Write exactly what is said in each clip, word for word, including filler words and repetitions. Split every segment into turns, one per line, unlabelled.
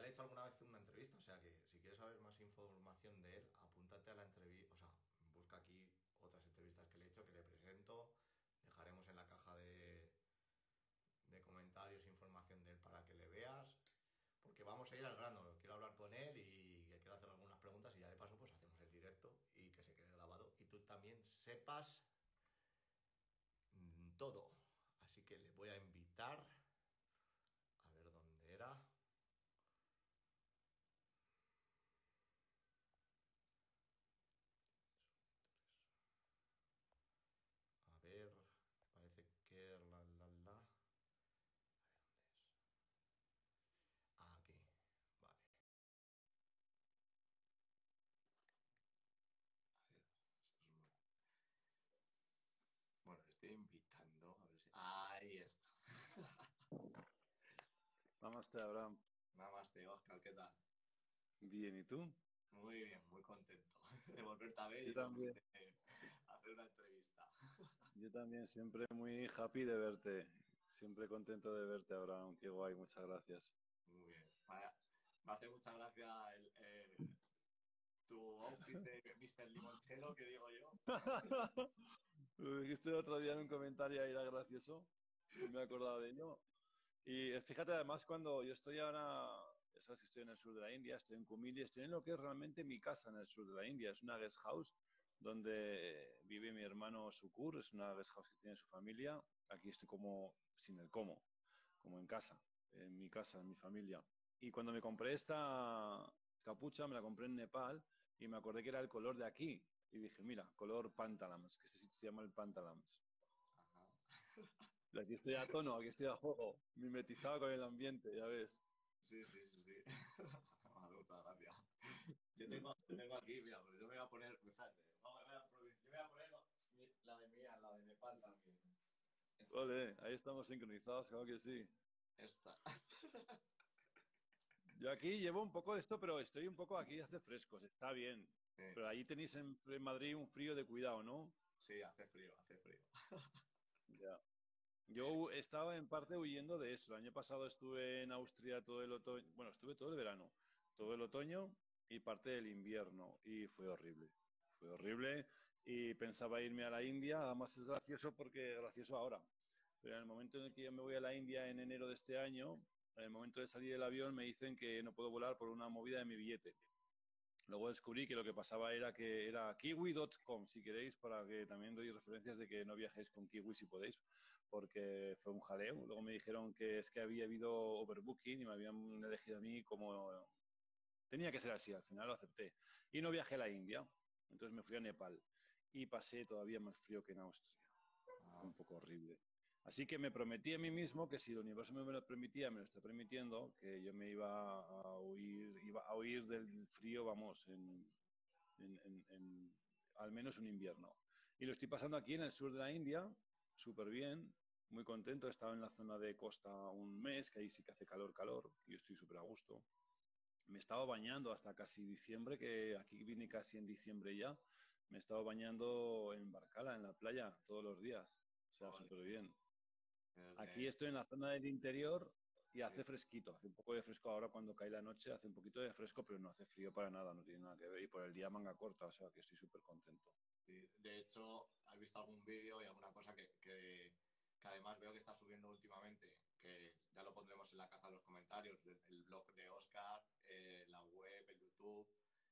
le he hecho alguna vez una entrevista, o sea que si quieres saber más información de él, apúntate a la entrevista, o sea, busca aquí otras entrevistas que le he hecho, que le presento, dejaremos en la caja de, de comentarios información de él para que le veas, porque vamos a ir al grano, quiero hablar con él y que quiero hacer algunas preguntas y ya de paso pues hacemos el directo y que se quede grabado y tú también sepas mm, todo. Así que le voy a invitar a ver dónde era. A ver, parece que la la la. A ver dónde es. Ah, aquí. Vale. A ver, esto es muy... Bueno, le estoy invitando. A ver si. Ahí está.
Namaste, Abraham.
Namaste, Oscar, ¿qué tal?
Bien, ¿y tú?
Muy bien, muy contento de volverte a ver
Yo
y de,
también.
de hacer una entrevista.
Yo también, siempre muy happy de verte. Siempre contento de verte, Abraham. Qué guay, muchas gracias.
Muy bien. Vaya, me hace mucha gracia el, el- tu outfit de mister Limonchelo, que digo yo.
Lo dijiste el otro día en un comentario y era gracioso. Y me he acordado de ello. Y eh, fíjate, además, cuando yo estoy ahora, ya sabes que estoy en el sur de la India, estoy en Kumili, estoy en lo que es realmente mi casa en el sur de la India. Es una guest house donde vive mi hermano Sukur, es una guest house que tiene su familia. Aquí estoy como sin el cómo, como en casa, en mi casa, en mi familia. Y cuando me compré esta capucha, me la compré en Nepal y me acordé que era el color de aquí. Y dije, mira, color Pantalams, que este sitio se llama el Pantalams.
Ajá.
De aquí estoy a tono, aquí estoy a juego, mimetizado con el ambiente, ya ves.
Sí, sí, sí, sí. Me hace mucha gracia. Yo tengo, tengo aquí, mira, pero yo me voy a poner, fíjate, vamos, voy a probar- yo voy a poner la de mía, la de Nepal también. Esta,
Vale, ahí estamos sincronizados, claro que sí.
esta.
Yo aquí llevo un poco de esto, pero estoy un poco aquí, hace frescos, está bien.
Sí,
Pero ahí tenéis en, en Madrid un frío de cuidado, ¿no?
sí, hace frío, hace frío.
Ya. Yo estaba en parte huyendo de eso. El año pasado estuve en Austria todo el otoño, bueno, estuve todo el verano, todo el otoño y parte del invierno y fue horrible. Fue horrible y pensaba irme a la India. Además es gracioso porque gracioso ahora. Pero en el momento en el que yo me voy a la India en enero de este año, en el momento de salir del avión me dicen que no puedo volar por una movida de mi billete. Luego descubrí que lo que pasaba era que era kiwi punto com, si queréis, para que también doy referencias de que no viajéis con kiwi si podéis, porque fue un jaleo. Luego me dijeron que es que había habido overbooking y me habían elegido a mí como... Tenía que ser así, al final lo acepté. Y no viajé a la India, entonces me fui a Nepal y pasé todavía más frío que en Austria. Fue
Ah,
un poco horrible. Así que me prometí a mí mismo que si el universo me lo permitía, me lo está permitiendo, que yo me iba a huir, iba a huir del frío, vamos, en, en, en, en al menos un invierno. Y lo estoy pasando aquí en el sur de la India, súper bien, muy contento. He estado en la zona de costa un mes, que ahí sí que hace calor, calor, y yo estoy súper a gusto. Me he estado bañando hasta casi diciembre, que aquí vine casi en diciembre ya. Me he estado bañando en Barcala, en la playa, todos los días. O sea,
ole,
súper bien. Aquí
desde-
estoy en la zona del interior y
sí,
hace fresquito, hace un poco de fresco ahora cuando cae la noche, hace un poquito de fresco, pero no hace frío para nada, no tiene nada que ver. Y por el día manga corta, o sea que estoy súper contento.
sí. De hecho, ¿has visto algún vídeo y alguna cosa que, que, que además veo que está subiendo últimamente? Que ya lo pondremos en la caja de los comentarios, el, el blog de Oscar, eh, la web, el YouTube.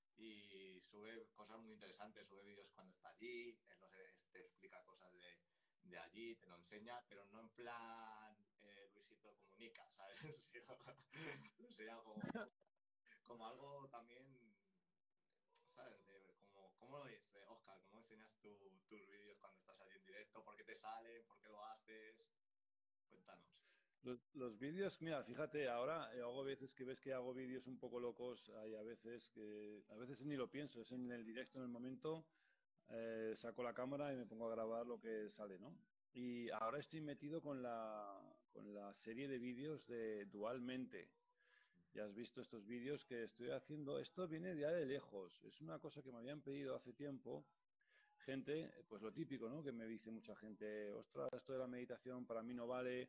Y sube cosas muy interesantes, sube vídeos cuando está allí, él no sé, te explica cosas de, de allí, te lo enseña, pero no en plan eh, Luisito Comunica, ¿sabes? Sino, lo enseña como, como algo también, ¿sabes? De, como, ¿cómo lo es, eh, Oscar? ¿Cómo enseñas tu, tus vídeos cuando estás allí en directo? ¿Por qué te salen? ¿Por qué lo haces? Cuéntanos.
Los, los vídeos, mira, fíjate, ahora eh, hago veces que ves que hago vídeos un poco locos, hay a veces que, a veces ni lo pienso, es en el directo, en el momento, eh, saco la cámara y me pongo a grabar lo que sale, ¿no? Y ahora estoy metido con la, con la serie de vídeos de Dualmente. Ya has visto estos vídeos que estoy haciendo. Esto viene ya de lejos. Es una cosa que me habían pedido hace tiempo. Gente, pues lo típico, ¿no? Que me dice mucha gente, ostras, esto de la meditación para mí no vale.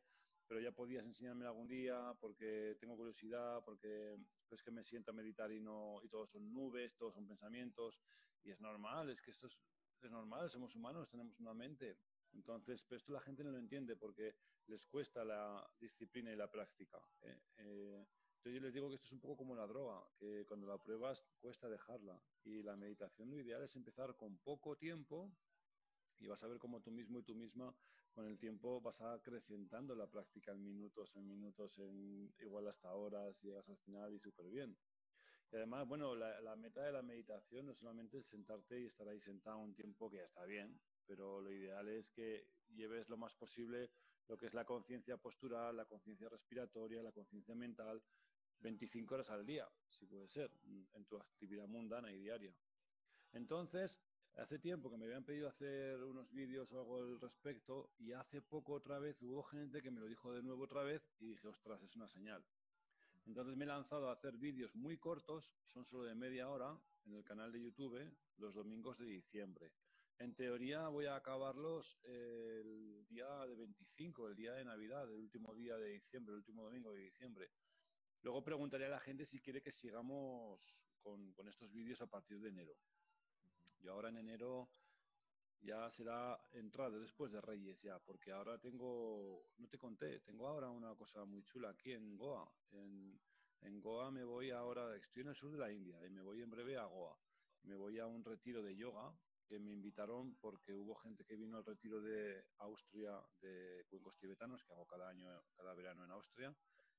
pero ya podías enseñarme algún día porque tengo curiosidad, porque es que me siento a meditar y no y todos son nubes, todos son pensamientos, y es normal, es que esto es, es normal, somos humanos, tenemos una mente. Entonces, pero esto la gente no lo entiende porque les cuesta la disciplina y la práctica. ¿eh? Eh, entonces yo les digo que esto es un poco como la droga, que cuando la pruebas cuesta dejarla. Y la meditación lo ideal es empezar con poco tiempo y vas a ver cómo tú mismo y tú misma con el tiempo vas acrecentando la práctica en minutos, en minutos, en igual hasta horas, llegas al final y súper bien. Y además, bueno, la, la meta de la meditación no es solamente el sentarte y estar ahí sentado un tiempo que ya está bien, pero lo ideal es que lleves lo más posible lo que es la conciencia postural, la conciencia respiratoria, la conciencia mental, veinticinco horas al día, si puede ser, en tu actividad mundana y diaria. Entonces, hace tiempo que me habían pedido hacer unos vídeos o algo al respecto y hace poco otra vez hubo gente que me lo dijo de nuevo otra vez y dije, ostras, es una señal. Entonces me he lanzado a hacer vídeos muy cortos, son solo de media hora, en el canal de YouTube, los domingos de diciembre. En teoría voy a acabarlos eh, el día de veinticinco, el día de Navidad, el último día de diciembre, el último domingo de diciembre. Luego preguntaré a la gente si quiere que sigamos con, con estos vídeos a partir de enero. Yo ahora en enero ya será entrado después de Reyes ya, porque ahora tengo, no te conté, tengo ahora una cosa muy chula aquí en Goa. En, en Goa me voy ahora, estoy en el sur de la India y me voy en breve a Goa. Me voy a un retiro de yoga que me invitaron porque hubo gente que vino al retiro de Austria de cuencos tibetanos que hago cada año, cada verano en Austria.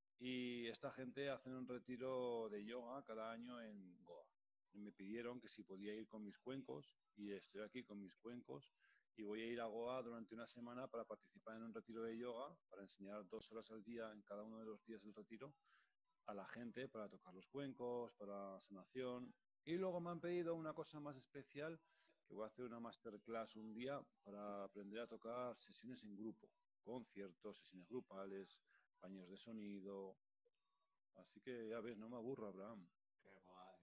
Y esta gente hace un retiro de yoga cada año en Goa. Y me pidieron que si podía ir con mis cuencos y estoy aquí con mis cuencos y voy a ir a Goa durante una semana para participar en un retiro de yoga, para enseñar dos horas al día en cada uno de los días del retiro a la gente para tocar los cuencos, para sanación. Y luego me han pedido una cosa más especial, que voy a hacer una masterclass un día para aprender a tocar sesiones en grupo, conciertos, sesiones grupales, baños de sonido. Así que ya ves, no me aburro, Abraham.
Qué guay.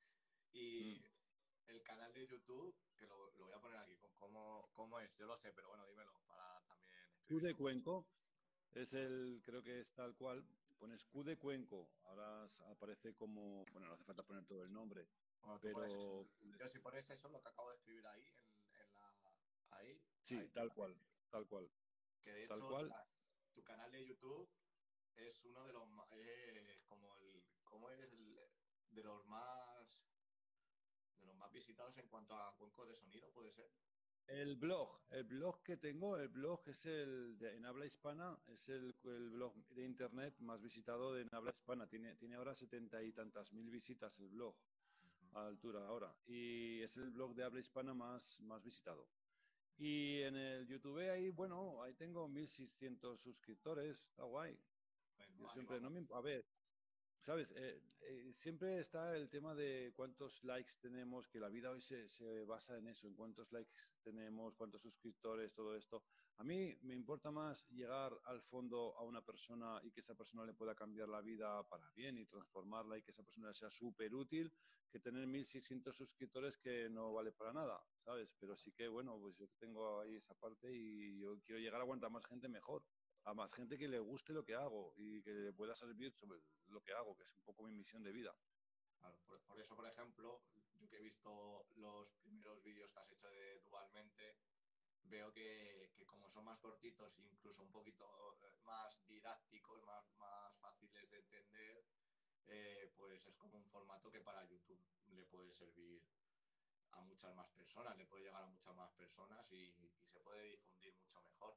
Y
Mm.
el canal de YouTube, que lo, lo voy a poner aquí, ¿cómo, ¿cómo es? Yo lo sé, pero bueno, dímelo para también
Q
escribirlo
de
un poco.
Cuenco es el, creo que es tal cual. Pones Q de Cuenco, ahora aparece como, bueno, no hace falta poner todo el nombre,
Bueno, tú pones eso.
pero
Yo si pones eso, lo que acabo de escribir ahí, en, en la, ahí, ahí
sí,
te
tal
sale.
cual, tal cual,
Que de
tal
hecho,
cual.
la- tu canal de YouTube es uno de los más, eh, como el, ¿cómo es? El, de los más, de los más visitados en cuanto a cuencos de sonido, ¿puede ser?
El blog, el blog que tengo, el blog es el de, en habla hispana, es el, el blog de internet más visitado de, en habla hispana. Tiene, tiene ahora setenta y tantas mil visitas el blog a altura ahora. Y es el blog de habla hispana más, más visitado. Y en el YouTube ahí, bueno, ahí tengo mil seiscientos suscriptores, está guay.
Bueno,
Yo
ahí
siempre, no
vamos.
me, a ver, ¿sabes? Eh, eh, siempre está el tema de cuántos likes tenemos, que la vida hoy se, se basa en eso, en cuántos likes tenemos, cuántos suscriptores, todo esto. A mí me importa más llegar al fondo a una persona y que esa persona le pueda cambiar la vida para bien y transformarla y que esa persona sea súper útil, que tener mil seiscientos suscriptores que no vale para nada, ¿sabes? Pero sí que, bueno, pues yo tengo ahí esa parte y yo quiero llegar a cuanta más gente mejor, a más gente que le guste lo que hago y que le pueda servir sobre lo que hago, que es un poco mi misión de vida.
Claro, por, por eso, por ejemplo, yo que he visto los primeros vídeos que has hecho de Dualmente, veo que, que como son más cortitos, incluso un poquito eh, más didácticos, más, más fáciles de entender, eh, pues es como un formato que para YouTube le puede servir a muchas más personas, le puede llegar a muchas más personas y, y se puede difundir mucho mejor.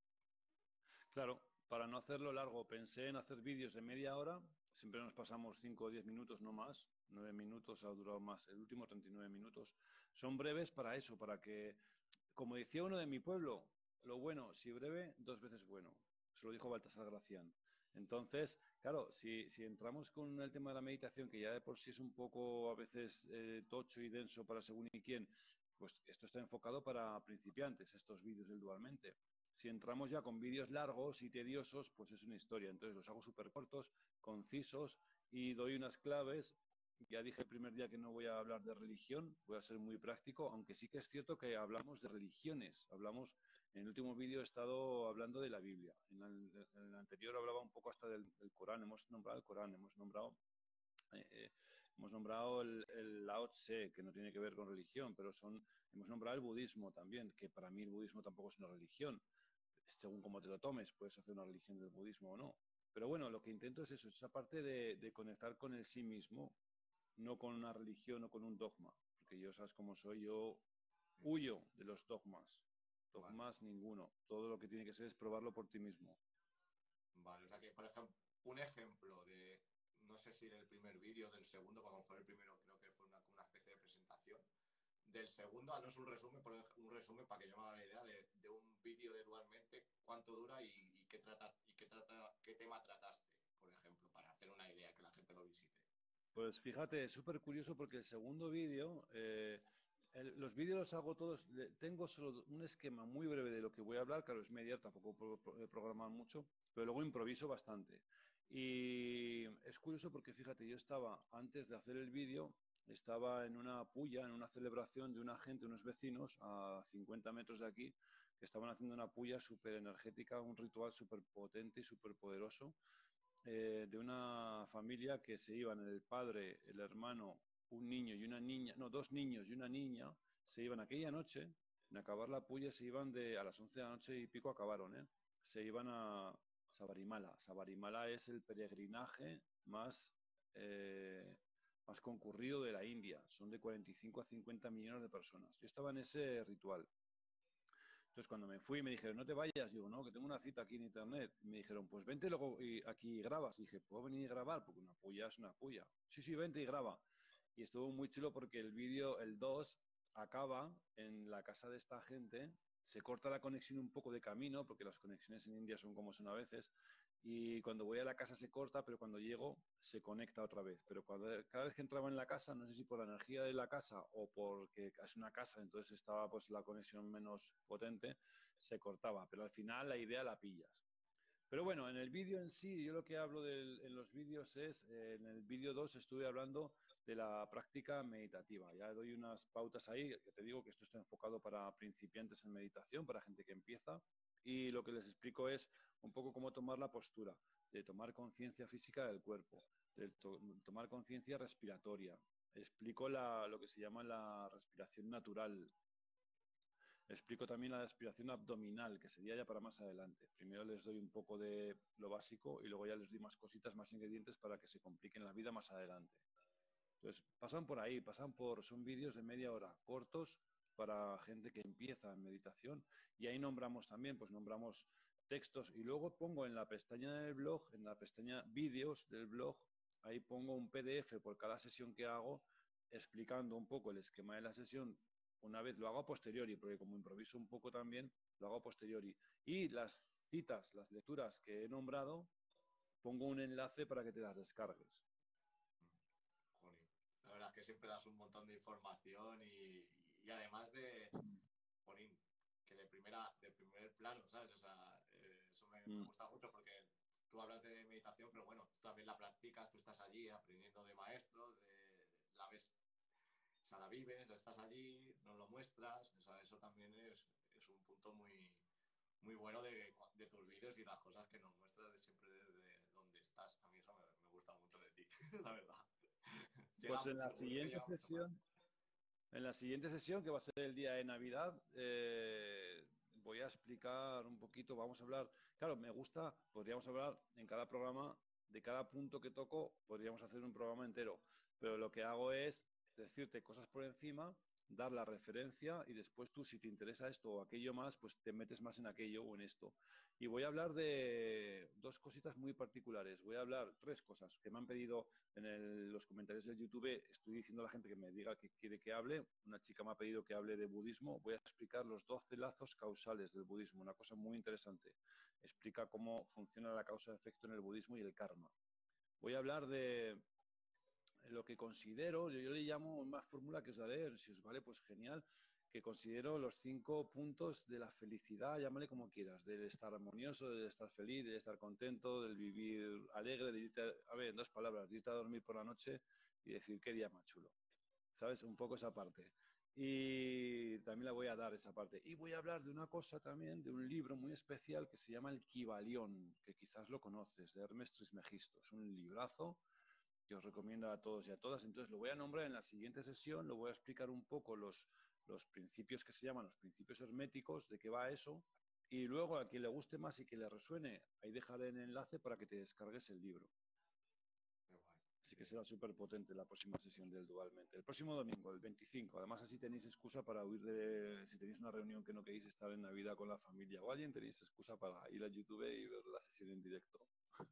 Claro, para no hacerlo largo, pensé en hacer vídeos de media hora, siempre nos pasamos cinco o diez minutos, no más, nueve minutos ha durado más, el último treinta y nueve minutos. Son breves para eso, para que, como decía uno de mi pueblo, lo bueno, si breve, dos veces bueno. Se lo dijo Baltasar Gracián. Entonces, claro, si, si entramos con el tema de la meditación, que ya de por sí es un poco a veces eh, tocho y denso para según y quién, pues esto está enfocado para principiantes, estos vídeos del Dualmente. Si entramos ya con vídeos largos y tediosos, pues es una historia. Entonces los hago súper cortos, concisos y doy unas claves. Ya dije el primer día que no voy a hablar de religión, voy a ser muy práctico, aunque sí que es cierto que hablamos de religiones, hablamos En el último vídeo he estado hablando de la Biblia. En el, en el anterior hablaba un poco hasta del, del Corán. Hemos nombrado el Corán, hemos nombrado, eh, eh, hemos nombrado el, el Lao Tse, que no tiene que ver con religión, pero son, hemos nombrado el budismo también, que para mí el budismo tampoco es una religión. Según cómo te lo tomes, puedes hacer una religión del budismo o no. Pero bueno, lo que intento es eso, esa parte de, de conectar con el sí mismo, no con una religión o con un dogma. Porque yo, sabes cómo soy, yo huyo de los dogmas.
Vale,
Dogmas ninguno. Todo lo que tiene que ser es probarlo por ti mismo.
vale. O sea que, por ejemplo, un ejemplo de, no sé si del primer vídeo o del segundo, porque a lo mejor el primero creo que fue una, una especie de presentación. Del segundo, no es un resumen, pero un resumen para que yo me haga la idea de, de un vídeo de Dualmente, cuánto dura y, y, qué trata, y qué, trata, qué tema trataste, por ejemplo, para hacer una idea, que la gente lo visite.
Pues fíjate, es súper curioso porque el segundo vídeo, eh, el, los vídeos los hago todos, tengo solo un esquema muy breve de lo que voy a hablar, claro, es media, tampoco puedo programar mucho, pero luego improviso bastante. Y es curioso porque fíjate, yo estaba, antes de hacer el vídeo, estaba en una puya, en una celebración de una gente, unos vecinos a cincuenta metros de aquí, que estaban haciendo una puya súper energética, un ritual súper potente y súper poderoso, eh, de una familia que se iban el padre, el hermano, un niño y una niña, no, dos niños y una niña, se iban aquella noche, en acabar la puya, se iban de, a las once de la noche y pico acabaron, ¿eh? Se iban a Sabarimala. Sabarimala es el peregrinaje más, eh, más concurrido de la India. Son de cuarenta y cinco a cincuenta millones de personas. Yo estaba en ese ritual. Entonces, cuando me fui, me dijeron, no te vayas. Digo, no, que tengo una cita aquí en internet. Y me dijeron, pues vente luego y aquí y grabas. Y dije, ¿puedo venir y grabar? Porque una puya es una puya. Sí, sí, vente y graba. Y estuvo muy chulo porque el vídeo, el dos, acaba en la casa de esta gente. Se corta la conexión un poco de camino, porque las conexiones en India son como son a veces. Y cuando voy a la casa se corta, pero cuando llego se conecta otra vez. Pero cuando, cada vez que entraba en la casa, no sé si por la energía de la casa o porque es una casa, entonces estaba pues la conexión menos potente, se cortaba. Pero al final la idea la pillas. Pero bueno, en el vídeo en sí, yo lo que hablo del, en los vídeos es, eh, en el vídeo dos estuve hablando de la práctica meditativa. Ya doy unas pautas ahí, que te digo que esto está enfocado para principiantes en meditación, para gente que empieza, y lo que les explico es un poco cómo tomar la postura, de tomar conciencia física del cuerpo, de to tomar conciencia respiratoria. Explico la, lo que se llama la respiración natural. Explico también la respiración abdominal, que sería ya para más adelante. Primero les doy un poco de lo básico y luego ya les doy más cositas, más ingredientes para que se compliquen la vida más adelante. Entonces, pasan por ahí, pasan por, son vídeos de media hora, cortos, para gente que empieza en meditación. Y ahí nombramos también, pues nombramos textos. Y luego pongo en la pestaña del blog, en la pestaña vídeos del blog, ahí pongo un P D F por cada sesión que hago, explicando un poco el esquema de la sesión. Una vez lo hago a posteriori, porque como improviso un poco también, lo hago a posteriori. Y las citas, las lecturas que he nombrado, pongo un enlace para que te las descargues.
Joder, la verdad es que siempre das un montón de información y, y además de, Jorín, que de primera, de primer plano, ¿sabes? O sea, eh, eso me, me
Mm.
gusta mucho porque tú hablas de meditación, pero bueno, tú también la practicas, tú estás allí aprendiendo de maestros, de, la ves, o sea, la vives, estás allí, nos lo muestras, o sea, eso también es, es un punto muy, muy bueno de, de tus vídeos y las cosas que nos muestras de siempre desde donde estás. A mí eso me, me gusta mucho de ti, la verdad.
Pues
Llega,
en la
seguro que
siguiente
llega mucho más.
sesión, en la siguiente sesión, que va a ser el día de Navidad, eh, voy a explicar un poquito, vamos a hablar, claro, me gusta, podríamos hablar en cada programa, de cada punto que toco, podríamos hacer un programa entero, pero lo que hago es decirte cosas por encima, dar la referencia y después tú, si te interesa esto o aquello más, pues te metes más en aquello o en esto. Y voy a hablar de dos cositas muy particulares. Voy a hablar tres cosas que me han pedido en el, los comentarios del YouTube. Estoy diciendo a la gente que me diga que quiere que hable. Una chica me ha pedido que hable de budismo. Voy a explicar los doce lazos causales del budismo, una cosa muy interesante. Explica cómo funciona la causa-efecto en el budismo y el karma. Voy a hablar de lo que considero, yo, yo le llamo una fórmula que os daré, si os vale, pues genial, que considero los cinco puntos de la felicidad, llámale como quieras, del estar armonioso, del estar feliz, del estar contento, del vivir alegre, de irte, a, a ver, en dos palabras, de irte a dormir por la noche y decir qué día más chulo. ¿Sabes? Un poco esa parte. Y también la voy a dar esa parte. Y voy a hablar de una cosa también, de un libro muy especial que se llama El Kybalión, que quizás lo conoces, de Hermes Trismegisto. Es un librazo que os recomiendo a todos y a todas. Entonces lo voy a nombrar en la siguiente sesión, lo voy a explicar un poco los, los principios que se llaman los principios herméticos, de qué va eso. Y luego a quien le guste más y que le resuene, ahí dejaré el enlace para que te descargues el libro.
Qué guay.
Así que será súper potente la próxima sesión del Dualmente. El próximo domingo, el veinticinco. Además, así tenéis excusa para huir de... Si tenéis una reunión que no queréis estar en Navidad con la familia o alguien, tenéis excusa para ir a YouTube y ver la sesión en directo.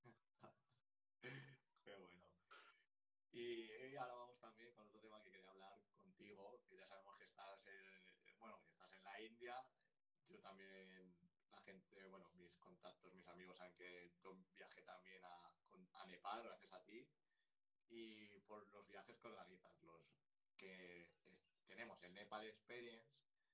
Qué bueno. Y, y ahora vamos también con otro tema que quería hablar contigo, que ya sabemos que estás en, bueno, que estás en la India. Yo también, la gente, bueno, mis contactos, mis amigos saben que yo viajé también a, a Nepal, gracias a ti. Y por los viajes que organizas, los que es, tenemos el Nepal Experience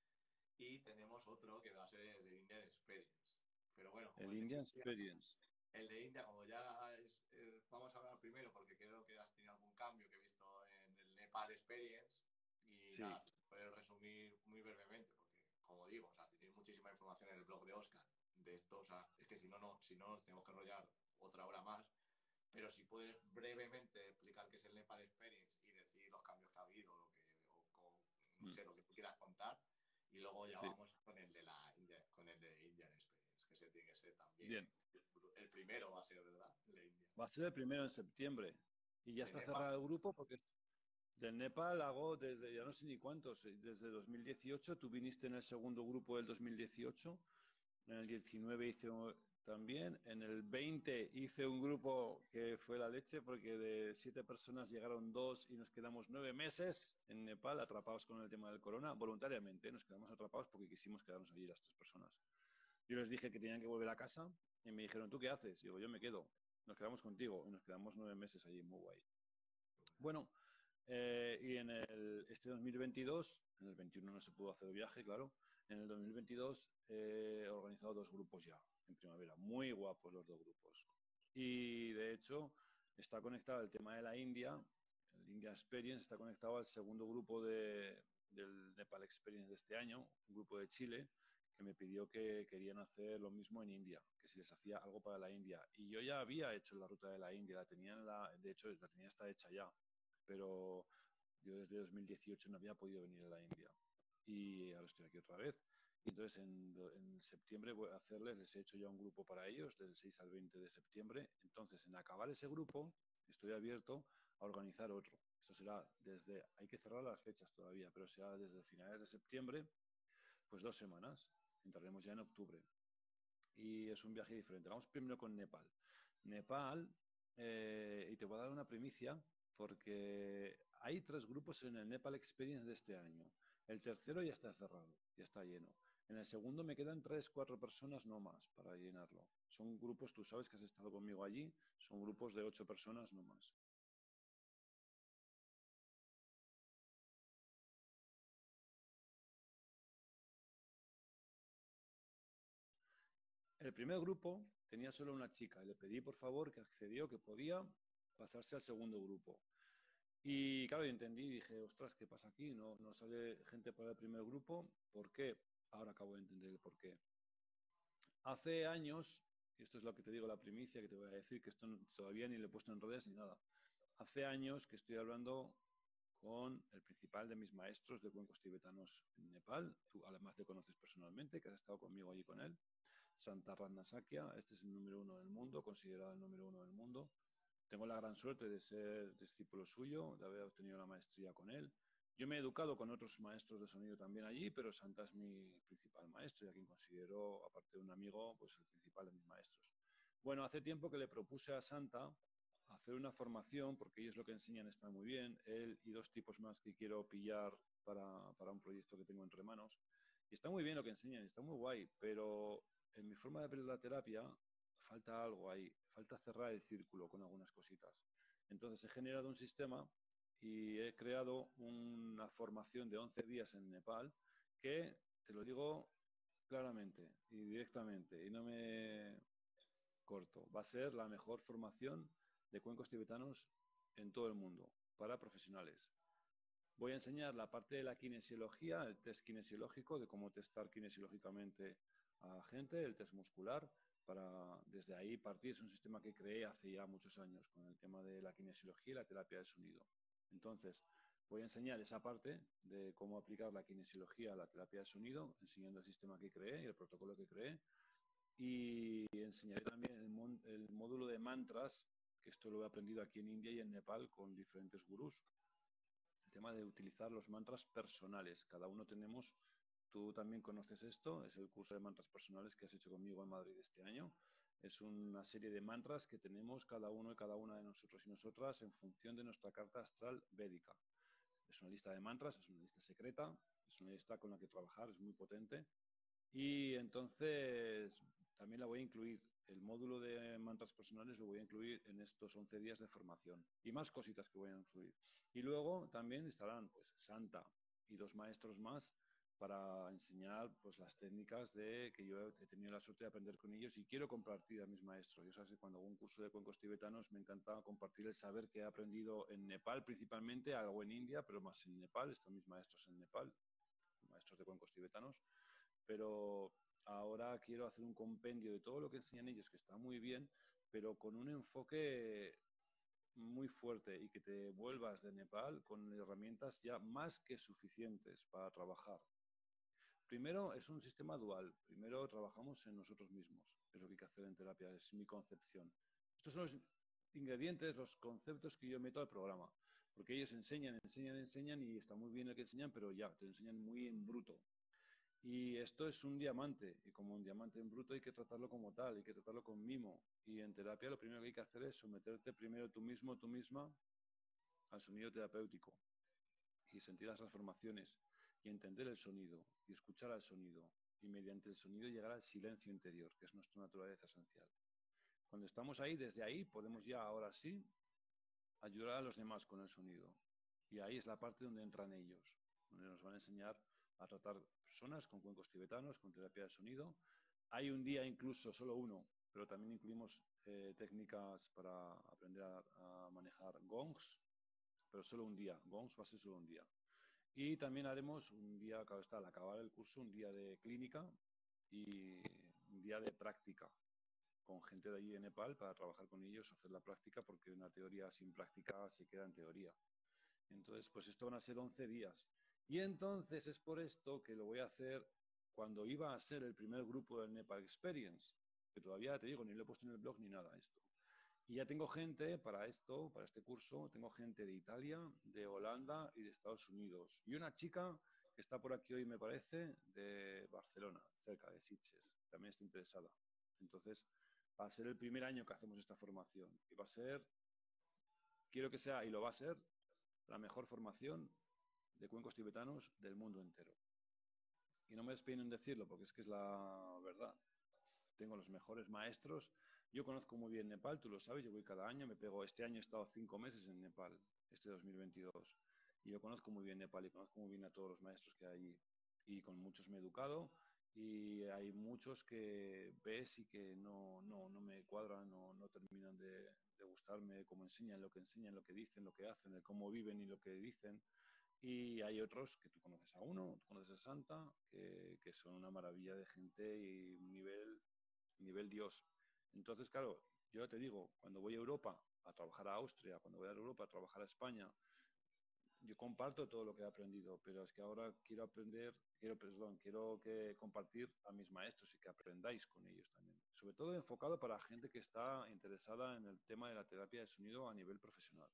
y tenemos otro que va a ser el Indian Experience. Pero bueno, como
El
el de
Indian
India,
Experience.
el de India, como ya es, eh, vamos a hablar primero porque creo que has tenido algún cambio que he visto en el Nepal Experience y
Sí,
nada, puedes resumir muy brevemente porque, como digo, o sea, tenéis muchísima información en el blog de Oscar de esto, o sea, es que si no, no, si no nos tenemos que enrollar otra hora más, pero si puedes brevemente explicar qué es el Nepal Experience y decir los cambios que ha habido, lo que, o, o, no
mm,
sé, lo que tú quieras contar, y luego ya
sí.
vamos con el de la India, con el de Indian Experience, que se tiene que ser también
Bien.
el primero va a ser, ¿verdad? El de India.
Va a ser el primero en septiembre. Y ya
De
está
Nepal.
cerrado el grupo porque del Nepal hago desde, ya no sé ni cuántos, eh, desde dos mil dieciocho. Tú viniste en el segundo grupo del dos mil dieciocho. En el diecinueve hice un- también. En el veinte hice un grupo que fue la leche porque de siete personas llegaron dos y nos quedamos nueve meses en Nepal atrapados con el tema del corona. Voluntariamente nos quedamos atrapados porque quisimos quedarnos allí las tres personas. Yo les dije que tenían que volver a casa y me dijeron, ¿tú qué haces? Y digo, yo me quedo. Nos quedamos contigo y nos quedamos nueve meses allí, muy guay. Bueno, eh, y en el, este dos mil veintidós, en el veintiuno no se pudo hacer el viaje, claro. En el dos mil veintidós eh, he organizado dos grupos ya, en primavera. Muy guapos los dos grupos. Y de hecho, está conectado el tema de la India, el India Experience, está conectado al segundo grupo de, del Nepal Experience de este año, un grupo de Chile, que me pidió que querían hacer lo mismo en India, que si les hacía algo para la India. Y yo ya había hecho la ruta de la India, la tenía en la, de hecho, la tenía está hecha ya, pero yo desde dos mil dieciocho no había podido venir a la India y ahora estoy aquí otra vez. Y entonces en, en septiembre voy a hacerles, les he hecho ya un grupo para ellos, del seis al veinte de septiembre. Entonces, en acabar ese grupo, estoy abierto a organizar otro. Esto será desde, hay que cerrar las fechas todavía, pero será desde finales de septiembre, pues dos semanas. Entraremos ya en octubre. Y es un viaje diferente. Vamos primero con Nepal. Nepal, eh, y te voy a dar una primicia, porque hay tres grupos en el Nepal Experience de este año. El tercero ya está cerrado, ya está lleno. En el segundo me quedan tres, cuatro personas no más para llenarlo. Son grupos, tú sabes que has estado conmigo allí, son grupos de ocho personas no más. El primer grupo tenía solo una chica y le pedí por favor que accedió, que podía pasarse al segundo grupo. Y claro, yo entendí y dije, ostras, ¿qué pasa aquí? No, no sale gente para el primer grupo. ¿Por qué? Ahora acabo de entender el por qué. Hace años, y esto es lo que te digo, la primicia que te voy a decir, que esto no, todavía ni lo he puesto en redes ni nada. Hace años que estoy hablando con el principal de mis maestros de cuencos tibetanos en Nepal. Tú además le conoces personalmente, que has estado conmigo allí con él. Santarran Sakya, este es el número uno del mundo, considerado el número uno del mundo. Tengo la gran suerte de ser discípulo suyo, de haber obtenido la maestría con él. Yo me he educado con otros maestros de sonido también allí, pero Santa es mi principal maestro y a quien considero, aparte de un amigo, pues el principal de mis maestros. Bueno, hace tiempo que le propuse a Santa hacer una formación, porque ellos lo que enseñan está muy bien, él y dos tipos más que quiero pillar para, para un proyecto que tengo entre manos. Y está muy bien lo que enseñan, está muy guay, pero en mi forma de ver la terapia falta algo ahí, falta cerrar el círculo con algunas cositas. Entonces he generado un sistema y he creado una formación de once días en Nepal que, te lo digo claramente y directamente, y no me corto, va a ser la mejor formación de cuencos tibetanos en todo el mundo, para profesionales. Voy a enseñar la parte de la kinesiología, el test kinesiológico, de cómo testar kinesiológicamente a gente, el test muscular, para desde ahí partir. Es un sistema que creé hace ya muchos años con el tema de la kinesiología y la terapia de sonido. Entonces, voy a enseñar esa parte de cómo aplicar la kinesiología a la terapia de sonido, enseñando el sistema que creé y el protocolo que creé. Y enseñaré también el, mon- el módulo de mantras, que esto lo he aprendido aquí en India y en Nepal con diferentes gurús. El tema de utilizar los mantras personales. Cada uno tenemos, tú también conoces esto, es el curso de mantras personales que has hecho conmigo en Madrid este año. Es una serie de mantras que tenemos cada uno y cada una de nosotros y nosotras en función de nuestra carta astral védica. Es una lista de mantras, es una lista secreta, es una lista con la que trabajar, es muy potente. Y entonces también la voy a incluir. El módulo de mantras personales lo voy a incluir en estos once días de formación. Y más cositas que voy a incluir. Y luego también estarán pues Santa y dos maestros más para enseñar pues las técnicas de que yo he tenido la suerte de aprender con ellos y quiero compartir a mis maestros. Yo sabes que cuando hago un curso de cuencos tibetanos me encanta compartir el saber que he aprendido en Nepal principalmente, algo en India, pero más en Nepal. Están mis maestros en Nepal, maestros de cuencos tibetanos, pero ahora quiero hacer un compendio de todo lo que enseñan ellos, que está muy bien, pero con un enfoque muy fuerte y que te vuelvas de Nepal con herramientas ya más que suficientes para trabajar. Primero, es un sistema dual. Primero, trabajamos en nosotros mismos. Es lo que hay que hacer en terapia, es mi concepción. Estos son los ingredientes, los conceptos que yo meto al programa. Porque ellos enseñan, enseñan, enseñan y está muy bien el que enseñan, pero ya, te enseñan muy en bruto. Y esto es un diamante, y como un diamante en bruto hay que tratarlo como tal, hay que tratarlo con mimo. Y en terapia lo primero que hay que hacer es someterte primero tú mismo, tú misma, al sonido terapéutico y sentir las transformaciones y entender el sonido y escuchar al sonido y mediante el sonido llegar al silencio interior, que es nuestra naturaleza esencial. Cuando estamos ahí, desde ahí podemos ya, ahora sí, ayudar a los demás con el sonido. Y ahí es la parte donde entran ellos, donde nos van a enseñar a tratar personas con cuencos tibetanos, con terapia de sonido. Hay un día incluso, solo uno, pero también incluimos eh, técnicas para aprender a, a manejar gongs, pero solo un día. Gongs va a ser solo un día. Y también haremos un día, claro está, al acabar el curso, un día de clínica y un día de práctica con gente de allí de Nepal para trabajar con ellos, hacer la práctica, porque una teoría sin práctica se queda en teoría. Entonces, pues esto van a ser once días. Y entonces es por esto que lo voy a hacer cuando iba a ser el primer grupo del Nepal Experience, que todavía te digo, ni lo he puesto en el blog ni nada esto. Y ya tengo gente para esto, para este curso, tengo gente de Italia, de Holanda y de Estados Unidos. Y una chica que está por aquí hoy, me parece, de Barcelona, cerca de Sitges, también está interesada. Entonces, va a ser el primer año que hacemos esta formación. Y va a ser, quiero que sea, y lo va a ser, la mejor formación de cuencos tibetanos del mundo entero. Y no me despeino en decirlo, porque es que es la verdad. Tengo los mejores maestros. Yo conozco muy bien Nepal, tú lo sabes, yo voy cada año, me pego, este año he estado cinco meses en Nepal, este dos mil veintidós. Y yo conozco muy bien Nepal y conozco muy bien a todos los maestros que hay allí. Y con muchos me he educado y hay muchos que ves y que no, no, no me cuadran, no, no terminan de, de gustarme, cómo enseñan, lo que enseñan, lo que dicen, lo que hacen, el cómo viven y lo que dicen. Y hay otros que tú conoces a uno, tú conoces a Santa, que, que son una maravilla de gente y un nivel, nivel Dios. Entonces, claro, yo te digo, cuando voy a Europa a trabajar a Austria, cuando voy a Europa a trabajar a España, yo comparto todo lo que he aprendido, pero es que ahora quiero aprender, quiero, perdón, quiero que compartir a mis maestros y que aprendáis con ellos también. Sobre todo enfocado para gente que está interesada en el tema de la terapia de sonido a nivel profesional.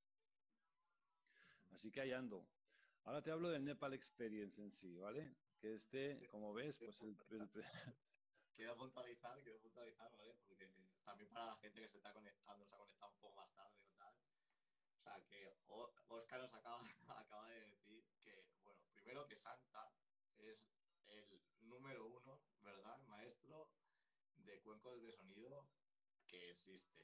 Así que ahí ando. Ahora te hablo del Nepal Experience en sí, ¿vale? Que este, como ves, pues el... el
quiero puntualizar, quiero puntualizar, ¿vale? Porque también para la gente que se está conectando, se ha conectado un poco más tarde o tal. O sea, que Oscar nos acaba, acaba de decir que, bueno, primero que Santa es el número uno, ¿verdad? Maestro de cuencos de sonido que existe.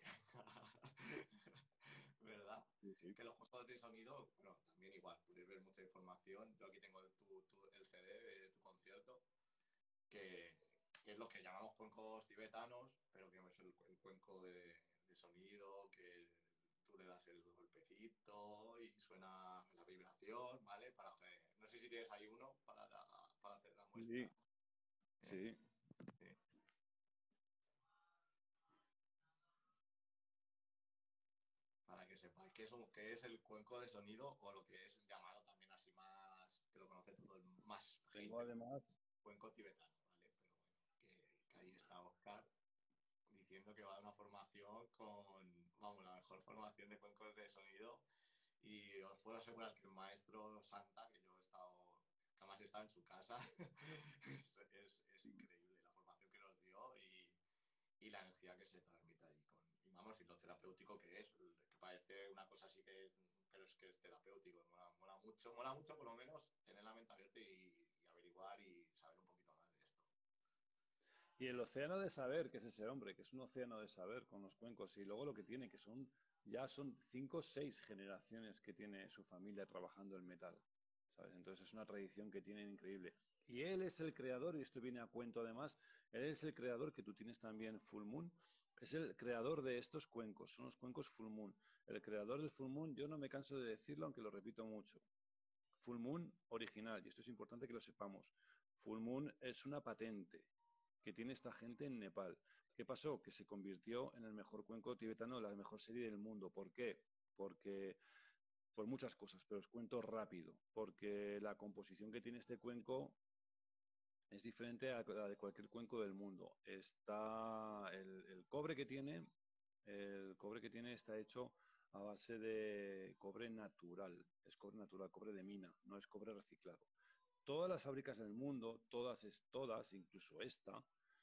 ¿Verdad?
Sí, sí.
Que los juegos de sonido, bueno, también igual, podéis ver mucha información. Yo aquí tengo el, tu, tu, el C D de tu concierto, que, que, es lo que llamamos cuencos tibetanos, pero que es el, el cuenco de, de, sonido, que tú le das el golpecito y suena la vibración información, ¿vale? Para que, no sé si tienes ahí uno para, da- para hacer la muestra.
Sí, sí.
Sí. Para que sepáis qué es, un- qué es el cuenco de sonido o lo que es llamado también así más, que lo conoce todo el más
Tengo
gente,
además,
cuenco tibetano, ¿vale? Pero bueno, que, que ahí está Oscar diciendo que va a dar una formación con, vamos, la mejor formación de cuencos de sonido. Y os puedo asegurar que el maestro Santa, que yo he estado, que además está en su casa, es, es, es increíble la formación que nos dio y, y la energía que se transmite ahí. Con, y vamos, y lo terapéutico que es, que parece una cosa así que, pero es que es terapéutico, mola, mola mucho, mola mucho por lo menos tener la mente abierta y, y averiguar y saber un poquito más de esto.
y el océano de saber, que es ese hombre, que es un océano de saber con los cuencos, y luego lo que tiene, que son, ya son cinco o seis generaciones que tiene su familia trabajando el metal, ¿sabes? Entonces es una tradición que tienen increíble. Y él es el creador, y esto viene a cuento además, él es el creador que tú tienes también, Full Moon, es el creador de estos cuencos, son los cuencos Full Moon. El creador del Full Moon, yo no me canso de decirlo, aunque lo repito mucho. Full Moon original, y esto es importante que lo sepamos. Full Moon es una patente que tiene esta gente en Nepal. ¿Qué pasó? Que se convirtió en el mejor cuenco tibetano, la mejor serie del mundo. ¿Por qué? Porque por muchas cosas, pero os cuento rápido, porque la composición que tiene este cuenco es diferente a la de cualquier cuenco del mundo. Está el, el cobre que tiene, el cobre que tiene está hecho a base de cobre natural, es cobre natural, cobre de mina, no es cobre reciclado. Todas las fábricas del mundo, todas, es, todas, incluso esta,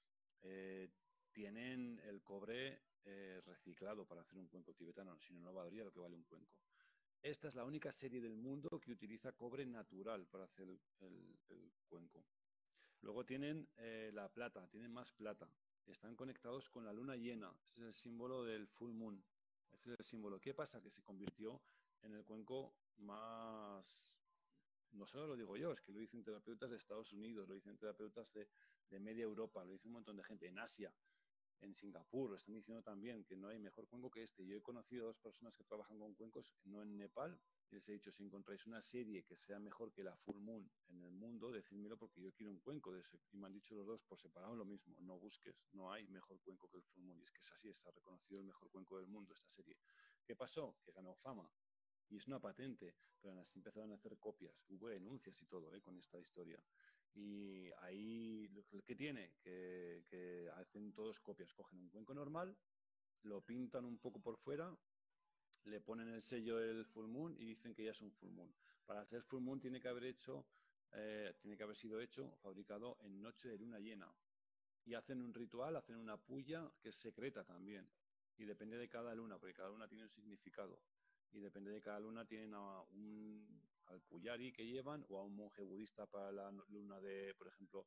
eh, tienen el cobre eh, reciclado para hacer un cuenco tibetano, si no, no valdría lo que vale un cuenco. Esta es la única serie del mundo que utiliza cobre natural para hacer el, el, el cuenco. Luego tienen eh, la plata, tienen más plata. Están conectados con la luna llena. Ese es el símbolo del full moon. Ese es el símbolo. ¿Qué pasa? Que se convirtió en el cuenco más... No solo lo digo yo, es que lo dicen terapeutas de Estados Unidos, lo dicen terapeutas de, de media Europa, lo dice un montón de gente. En Asia, en Singapur, lo están diciendo también que no hay mejor cuenco que este. Yo he conocido a dos personas que trabajan con cuencos, no en Nepal, y les he dicho, si encontráis una serie que sea mejor que la Full Moon en el mundo, decídmelo porque yo quiero un cuenco de ese. Y me han dicho los dos por separado lo mismo, no busques, no hay mejor cuenco que el Full Moon. Y es que es así, está reconocido el mejor cuenco del mundo esta serie. ¿Qué pasó? Que ganó fama. Y es una patente, pero así empezaron a hacer copias. Hubo denuncias y todo, ¿eh? Con esta historia. Y ahí, ¿qué tiene? Que, que hacen todos copias. Cogen un cuenco normal, lo pintan un poco por fuera, le ponen el sello del Full Moon y dicen que ya es un Full Moon. Para hacer Full Moon tiene que haber hecho, eh, tiene que haber sido hecho, fabricado en noche de luna llena. Y hacen un ritual, hacen una puya que es secreta también. Y depende de cada luna, porque cada luna tiene un significado. Y depende de cada luna tienen a un al puyari que llevan o a un monje budista para la luna de, por ejemplo,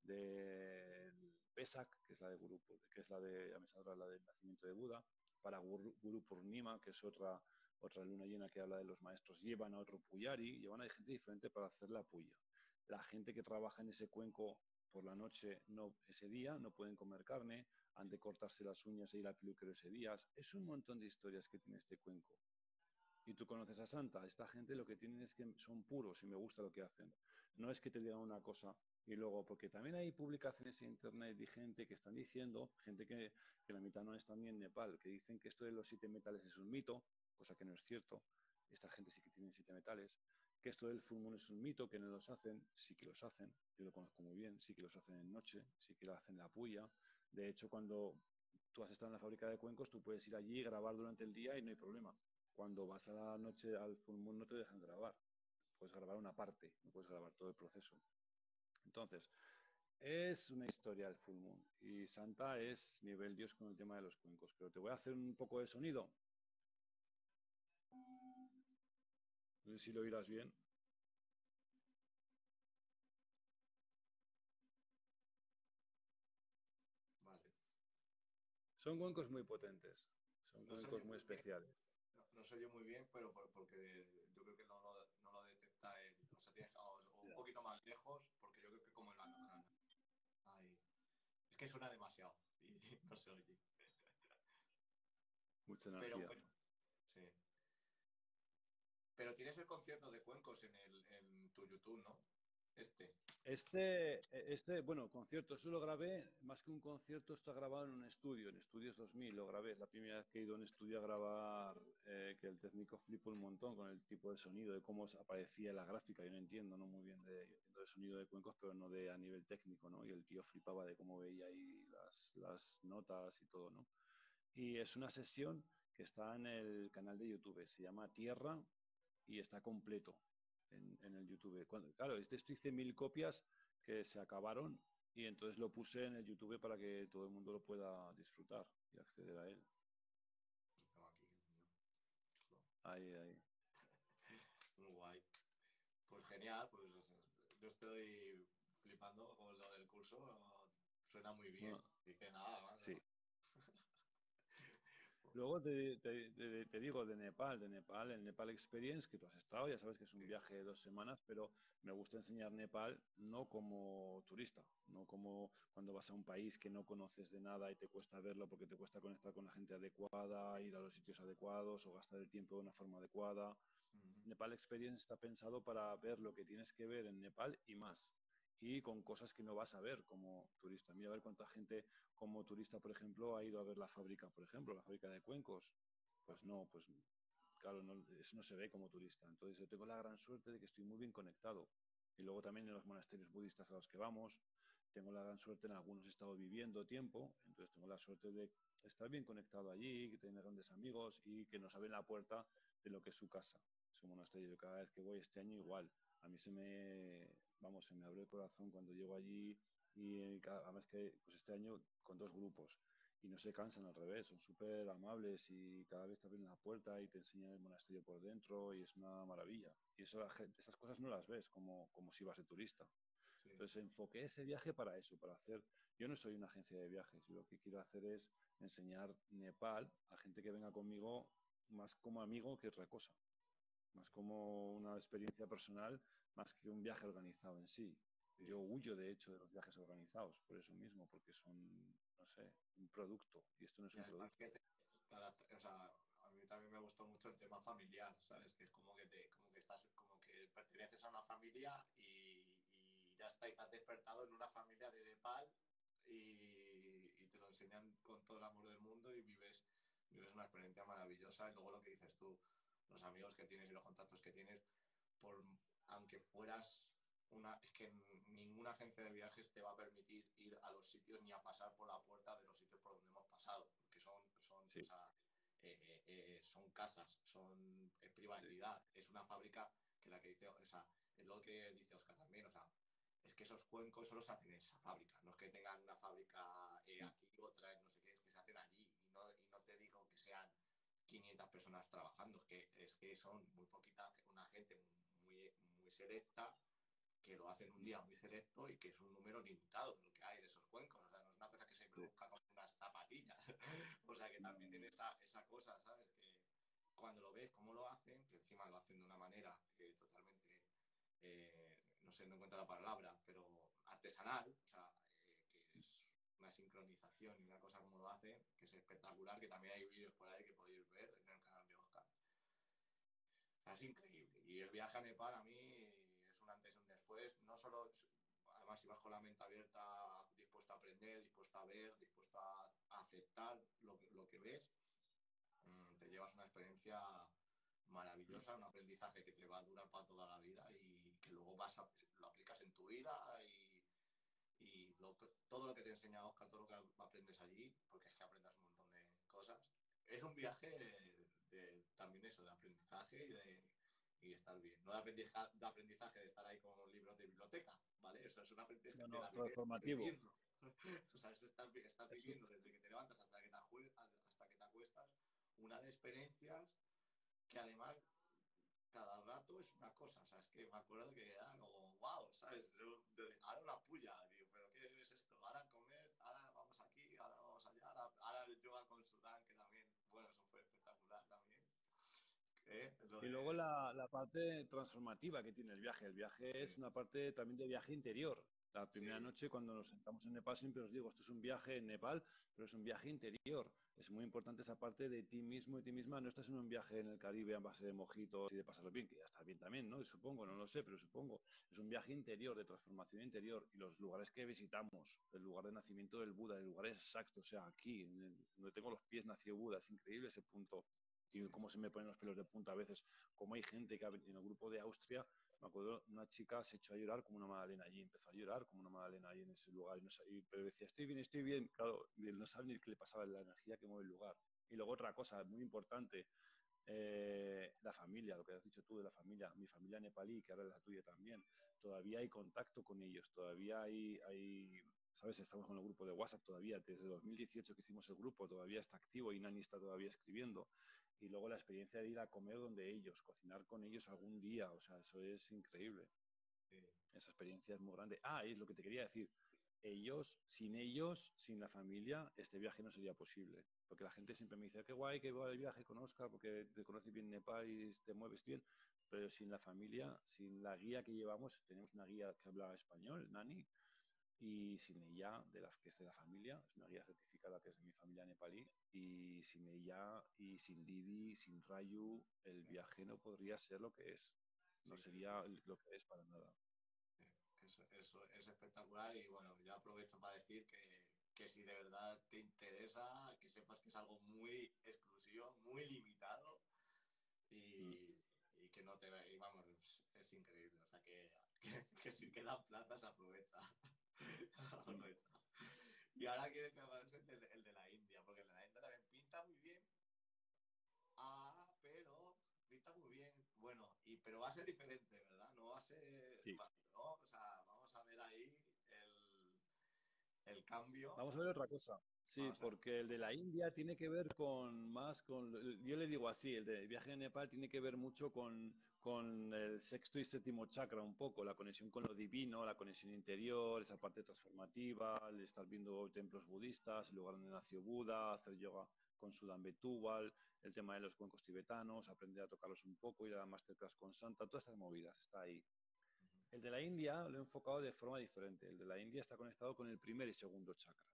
de Pesak, que es la de Guru, que es la de, ya me saldrá la del nacimiento de Buda, para Guru, Guru Purnima, que es otra, otra luna llena que habla de los maestros, llevan a otro puyari, llevan a gente diferente para hacer la puya. La gente que trabaja en ese cuenco por la noche, no, ese día, no pueden comer carne, han de cortarse las uñas e ir al peluquero ese día. Es un montón de historias que tiene este cuenco. Y tú conoces a Santa, esta gente lo que tienen es que son puros y me gusta lo que hacen. No es que te digan una cosa y luego, porque también hay publicaciones en internet de gente que están diciendo, gente que, que la mitad no está ni en Nepal, que dicen que esto de los siete metales es un mito, cosa que no es cierto. Esta gente sí que tiene siete metales. Que esto del full moon es un mito, que no los hacen, sí que los hacen, yo lo conozco muy bien, sí que los hacen en noche, sí que lo hacen la puya. De hecho, cuando tú has estado en la fábrica de cuencos, tú puedes ir allí y grabar durante el día y no hay problema. Cuando vas a la noche al full moon no te dejan grabar. Puedes grabar una parte, no puedes grabar todo el proceso. Entonces, es una historia el full moon. Y Santa es nivel Dios con el tema de los cuencos. Pero te voy a hacer un poco de sonido. No sé si lo oirás bien.
Vale.
Son cuencos muy potentes. Son
No se oye
cuencos muy
muy bien,
especiales.
no, no se oye muy bien, pero por, porque yo creo que no lo, no lo detecta el, o sea, tienes, o, o un
Ya.
poquito más lejos, porque yo creo que como el banana. Ay, es que suena demasiado y no se oye.
Mucha
Pero
energía.
bueno, sí. Pero tienes el concierto de Cuencos en, el, en tu YouTube, ¿no? Este.
Este, este, bueno, concierto, eso lo grabé, más que un concierto, está grabado en un estudio, en Estudios dos mil, lo grabé. Es la primera vez que he ido a un estudio a grabar, eh, que el técnico flipó un montón con el tipo de sonido, de cómo aparecía la gráfica. Yo no entiendo, ¿no? Muy bien de, yo entiendo de sonido de Cuencos, pero no de a nivel técnico, ¿no? Y el tío flipaba de cómo veía ahí las, las notas y todo, ¿no? Y es una sesión que está en el canal de YouTube, se llama Tierra y está completo en, en el YouTube. Cuando, claro, este esto hice mil copias que se acabaron y entonces lo puse en el YouTube para que todo el mundo lo pueda disfrutar y acceder a él.
Tengo aquí el mío.
Ahí, ahí.
Muy guay. Pues genial, pues yo estoy flipando con lo del curso. Suena muy bien.
Bueno,
Así que nada, más.
sí. Luego te, te, te, te, digo de Nepal, de Nepal, el Nepal Experience, que tú has estado, ya sabes que es un
Sí,
viaje de dos semanas, pero me gusta enseñar Nepal no como turista, no como cuando vas a un país que no conoces de nada y te cuesta verlo porque te cuesta conectar con la gente adecuada, ir a los sitios adecuados o gastar el tiempo de una forma adecuada.
uh-huh.
Nepal Experience está pensado para ver lo que tienes que ver en Nepal y más. Y con cosas que no vas a ver como turista. Mira a ver cuánta gente como turista, por ejemplo, ha ido a ver la fábrica, por ejemplo, la fábrica de cuencos. Pues no, pues claro, no, eso no se ve como turista. Entonces yo tengo la gran suerte de que estoy muy bien conectado. Y luego también en los monasterios budistas a los que vamos, tengo la gran suerte, en algunos he estado viviendo tiempo, entonces tengo la suerte de estar bien conectado allí, que tener grandes amigos y que nos abren la puerta de lo que es su casa, su monasterio. Yo cada vez que voy este año igual, a mí se me, vamos, se me abre el corazón cuando llego allí y además que pues este año con dos grupos y no se cansan, al revés, son súper amables y cada vez te abren la puerta y te enseñan el monasterio por dentro y es una maravilla. Y eso, la gente, esas cosas no las ves como, como si vas de turista.
Sí.
Entonces enfoqué ese viaje para eso, para hacer, yo no soy una agencia de viajes, yo lo que quiero hacer es enseñar Nepal a gente que venga conmigo más como amigo que otra cosa, más como una experiencia personal, más que un viaje organizado en sí.
Sí.
Yo huyo, de hecho, de los viajes organizados, por eso mismo, porque son, no sé, un producto, y esto no es
Y
un
además
producto.
que te, te adapta, o sea, a mí también me gustó mucho el tema familiar, ¿sabes? Que es como que te, como que estás, como que perteneces a una familia y, y ya está, y te has despertado en una familia de Nepal y, y te lo enseñan con todo el amor del mundo y vives, vives una experiencia maravillosa. Y luego lo que dices tú, los amigos que tienes y los contactos que tienes, por, aunque fueras una, es que ninguna agencia de viajes te va a permitir ir a los sitios ni a pasar por la puerta de los sitios por donde hemos pasado, porque son, son, o
Sí,
sea, eh, eh, eh, son casas, son es
sí,
privacidad, es una fábrica que la que dice, o sea, es lo que dice Oscar también, o sea, es que esos cuencos solo se hacen en esa fábrica, no es que tengan una fábrica eh, aquí, otra en no sé qué, es que se hacen allí, y no, y no te digo que sean quinientas personas trabajando, es que, es que son muy poquita, una gente muy, muy selecta que lo hacen un día muy selecto y que es un número limitado lo que hay de esos cuencos. O sea, no es una cosa que se
sí.
produzca como unas zapatillas. O sea, que
No,
también
no,
tiene
no.
esa, esa cosa, ¿sabes? Que cuando lo ves, cómo lo hacen, que encima lo hacen de una manera eh, totalmente, eh, no sé, no encuentro la palabra, pero artesanal, o sea, eh, que es una sincronización y una cosa como lo hacen, que es espectacular, que también hay vídeos por ahí que podéis ver en el canal de Oscar. Es increíble. Y el viaje a Nepal a mí es un antes y un después. No solo, además, si vas con la mente abierta, dispuesto a aprender, dispuesto a ver, dispuesto a, a aceptar lo que, lo que ves, mmm, te llevas una experiencia
Mm,
maravillosa, un aprendizaje que te va a durar para toda la vida y que luego vas a, lo aplicas en tu vida y, y lo, todo lo que te enseña Oscar, todo lo que aprendes allí, porque es que aprendes un montón de cosas. Es un viaje de, de, también eso, de aprendizaje y de y estar bien. No de aprendizaje, de aprendizaje de estar ahí con libros de biblioteca, ¿vale? Eso es un aprendizaje
no,
de
no,
la vida, de
transformativo.
vivirlo. O sea, es estar, estar
Eso,
viviendo desde que te levantas hasta que te, hasta que te acuestas una de experiencias que además cada rato es una cosa, o sea, es que me acuerdo que era como, wow, ¿sabes? Yo, de, ahora una puya, digo, pero ¿qué es esto? Ahora comer, ahora vamos aquí, ahora vamos allá, ahora, ahora el yoga con Sudán, que también, bueno, eso fue espectacular también. ¿Eh? Lo
y luego
de,
la, la parte transformativa que tiene el viaje. El viaje
sí,
es una parte también de viaje interior. La primera
Sí,
noche, cuando nos sentamos en Nepal, siempre os digo, esto es un viaje en Nepal, pero es un viaje interior. Es muy importante esa parte de ti mismo y ti misma. No estás en un viaje en el Caribe a base de mojitos y de pasarlo bien, que ya está bien también, ¿no? Supongo, no lo sé, pero supongo. Es un viaje interior, de transformación interior. Y los lugares que visitamos, el lugar de nacimiento del Buda, el lugar exacto, o sea, aquí, en el, donde tengo los pies, nació Buda. Es increíble ese punto. Y
sí,
cómo se me ponen los pelos de punta a veces. Como hay gente que ha, en el grupo de Austria, me acuerdo, una chica se echó a llorar como una magdalena allí, empezó a llorar como una magdalena allí en ese lugar, y no sabía, pero decía, estoy bien, estoy bien, claro, y él no sabe ni qué le pasaba, la energía que mueve el lugar. Y luego otra cosa muy importante, eh, la familia, lo que has dicho tú de la familia, mi familia nepalí, que ahora es la tuya también, todavía hay contacto con ellos, todavía hay, hay, ¿sabes? Estamos con el grupo de WhatsApp todavía, desde dos mil dieciocho que hicimos el grupo, todavía está activo y Nani está todavía escribiendo. Y luego la experiencia de ir a comer donde ellos, cocinar con ellos algún día, o sea, eso es increíble.
sí,
Esa experiencia es muy grande. Ah, y es lo que te quería decir. Ellos, sin ellos, sin la familia, este viaje no sería posible. Porque la gente siempre me dice, qué guay, qué guay el viaje con Oscar, porque te conoces bien Nepal y te mueves bien. Pero sin la familia, sin la guía que llevamos, tenemos una guía que habla español, Nani, y sin ella, de la, que es de la familia, es una guía certificada que es de mi familia nepalí, y sin ella, y sin Didi, sin Rayu, el viaje no podría ser lo que es. No
sí, sí,
sería lo que es para nada.
eso, eso es espectacular y bueno, ya aprovecho para decir que, que si de verdad te interesa, que sepas que es algo muy exclusivo, muy limitado
Mm.
y, y que no te y vamos, es, es increíble. O sea que, que, que si quedan plazas, aprovecha.
Mm.
aprovecha. Y ahora quiero que hagas el, de- el de la India, porque el de la India también pinta muy bien. Ah, pero pinta muy bien. Bueno, y pero va a ser diferente, ¿verdad? No va a ser,
Sí.
va- ¿no? O sea, vamos a ver ahí el, el cambio.
Vamos a ver otra cosa. Sí,
Vamos a ver
porque
otra
el de
cosa.
la India tiene que ver con más con, yo le digo así, el de viaje a Nepal tiene que ver mucho con, con el sexto y séptimo chakra un poco, la conexión con lo divino, la conexión interior, esa parte transformativa, el estar viendo templos budistas, el lugar donde nació Buda, hacer yoga con Sudhan Betubal, el tema de los cuencos tibetanos, aprender a tocarlos un poco, ir a la masterclass con Santa, todas estas movidas, está ahí. El de la India lo he enfocado de forma diferente. El de la India está conectado con el primer y segundo chakras.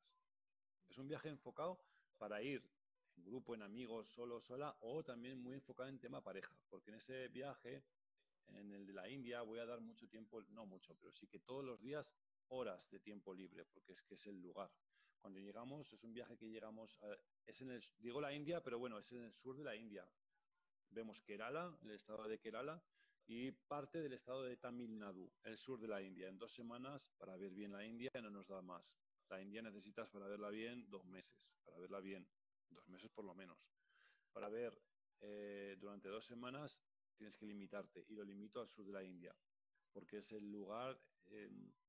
Es un viaje enfocado para ir en grupo, en amigos, solo, sola, o también muy enfocado en tema pareja, porque en ese viaje, en el de la India, voy a dar mucho tiempo, no mucho, pero sí que todos los días horas de tiempo libre, porque es que es el lugar. Cuando llegamos, es un viaje que llegamos, a, es en el, digo la India, pero bueno, es en el sur de la India. Vemos Kerala, el estado de Kerala, y parte del estado de Tamil Nadu, el sur de la India. En dos semanas, para ver bien la India, no nos da más. La India necesitas para verla bien dos meses, para verla bien, dos meses por lo menos. Para ver eh, durante dos semanas tienes que limitarte, y lo limito al sur de la India, porque es el lugar eh,